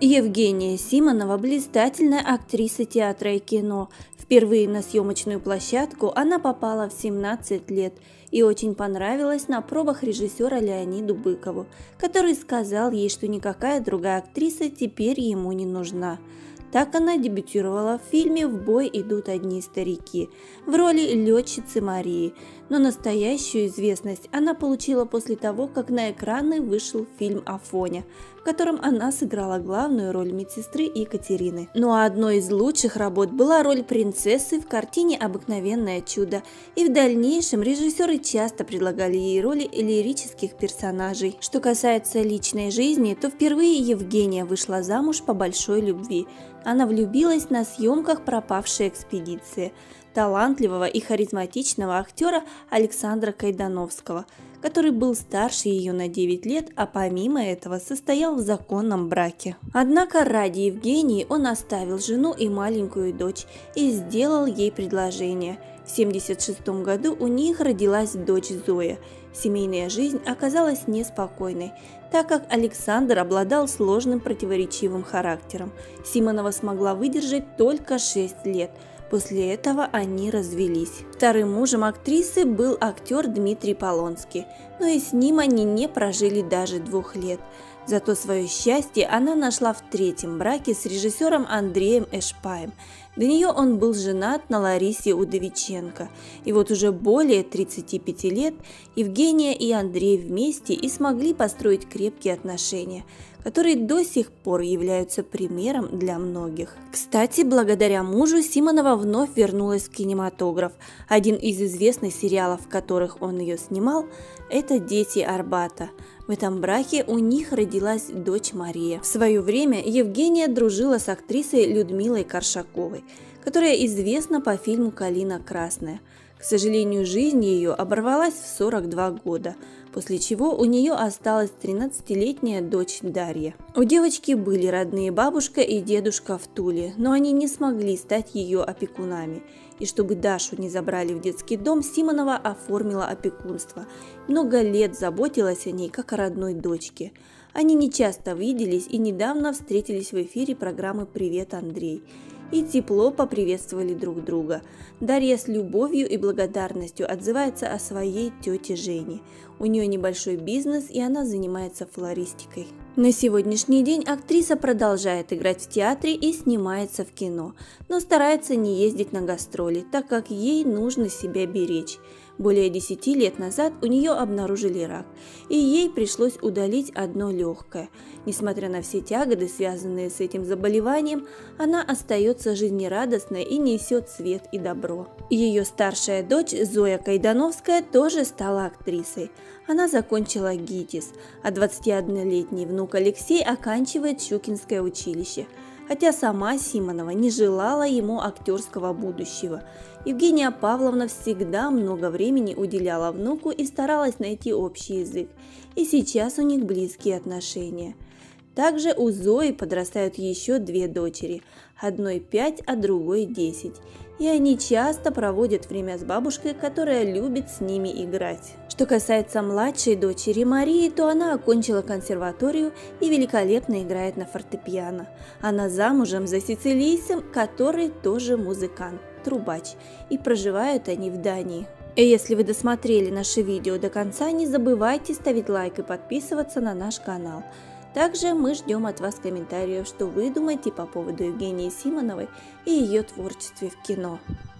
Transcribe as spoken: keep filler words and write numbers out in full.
Евгения Симонова – блистательная актриса театра и кино. Впервые на съемочную площадку она попала в семнадцать лет и очень понравилась на пробах режиссера Леониду Быкову, который сказал ей, что никакая другая актриса теперь ему не нужна. Так она дебютировала в фильме «В бой идут одни старики» в роли летчицы Марии, но настоящую известность она получила после того, как на экраны вышел фильм «Афоня», в котором она сыграла главную роль медсестры Екатерины. Ну а одной из лучших работ была роль принцессы в картине «Обыкновенное чудо», и в дальнейшем режиссеры часто предлагали ей роли лирических персонажей. Что касается личной жизни, то впервые Евгения вышла замуж по большой любви. Она влюбилась на съемках «Пропавшей экспедиции» талантливого и харизматичного актера Александра Кайдановского, который был старше ее на девять лет, а помимо этого состоял в законном браке. Однако ради Евгении он оставил жену и маленькую дочь и сделал ей предложение. В семьдесят шестом году у них родилась дочь Зоя. Семейная жизнь оказалась неспокойной, так как Александр обладал сложным противоречивым характером. Симонова смогла выдержать только шесть лет. После этого они развелись. Вторым мужем актрисы был актер Дмитрий Полонский, но и с ним они не прожили даже двух лет. Зато свое счастье она нашла в третьем браке с режиссером Андреем Эшпаем. До нее он был женат на Ларисе Удовиченко. И вот уже более тридцати пяти лет Евгения и Андрей вместе и смогли построить крепкие отношения, которые до сих пор являются примером для многих. Кстати, благодаря мужу Симонова вновь вернулась в кинематограф. Один из известных сериалов, в которых он ее снимал, это «Дети Арбата». В этом браке у них родилась дочь Мария. В свое время Евгения дружила с актрисой Людмилой Коршаковой, которая известна по фильму «Калина красная». К сожалению, жизнь ее оборвалась в сорок два года, после чего у нее осталась тринадцатилетняя дочь Дарья. У девочки были родные бабушка и дедушка в Туле, но они не смогли стать ее опекунами. И чтобы Дашу не забрали в детский дом, Симонова оформила опекунство. Много лет заботилась о ней, как о родной дочке. Они нечасто виделись и недавно встретились в эфире программы «Привет, Андрей» и тепло поприветствовали друг друга. Дарья с любовью и благодарностью отзывается о своей тете Жене. У нее небольшой бизнес, и она занимается флористикой. На сегодняшний день актриса продолжает играть в театре и снимается в кино, но старается не ездить на гастроли, так как ей нужно себя беречь. Более десяти лет назад у нее обнаружили рак, и ей пришлось удалить одно легкое. Несмотря на все тяготы, связанные с этим заболеванием, она остается жизнерадостной и несет свет и добро. Ее старшая дочь Зоя Кайдановская тоже стала актрисой. Она закончила ГИТИС, а двадцатиоднолетний внук Алексей оканчивает Щукинское училище. Хотя сама Симонова не желала ему актерского будущего. Евгения Павловна всегда много времени уделяла внуку и старалась найти общий язык. И сейчас у них близкие отношения. Также у Зои подрастают еще две дочери, одной пять, а другой десять. И они часто проводят время с бабушкой, которая любит с ними играть. Что касается младшей дочери Марии, то она окончила консерваторию и великолепно играет на фортепиано. Она замужем за сицилийцем, который тоже музыкант, трубач, и проживают они в Дании. И если вы досмотрели наше видео до конца, не забывайте ставить лайк и подписываться на наш канал. Также мы ждем от вас комментариев, что вы думаете по поводу Евгении Симоновой и ее творчестве в кино.